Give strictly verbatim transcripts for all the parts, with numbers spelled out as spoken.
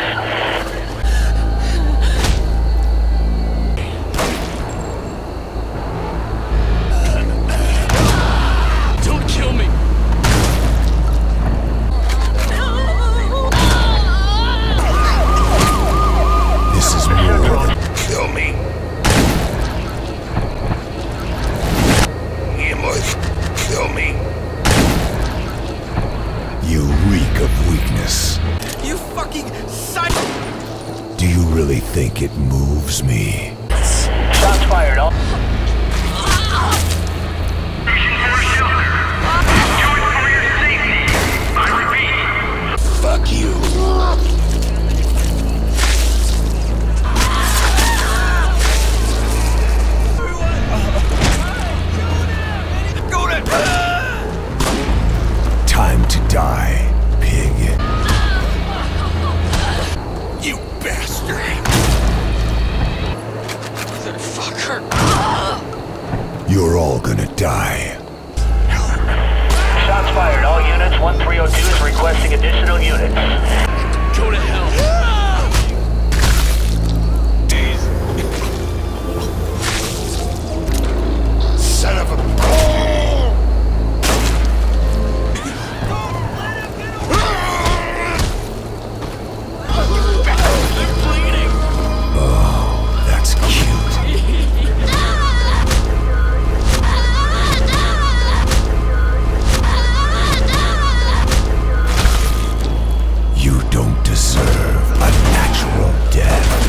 Don't kill me! This is more than kill me. You must kill me. You reek of weakness. You fucking psycho! Do you really think it moves me? Shots fired. All. Fuck you. Go to... Time to die, pig. You bastard! Motherfucker! You're all gonna die. Shots fired. All units. one three oh two is requesting additional units. Go to hell! Son of a... Oh, that's cute. You don't deserve a natural death.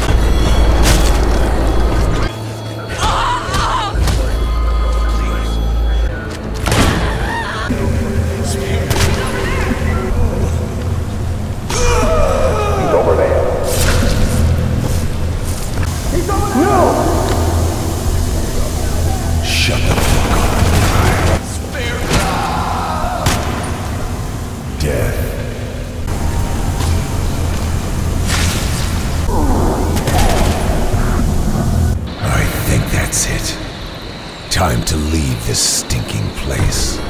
Shut the fuck up. Spare Death. I think that's it. Time to leave this stinking place.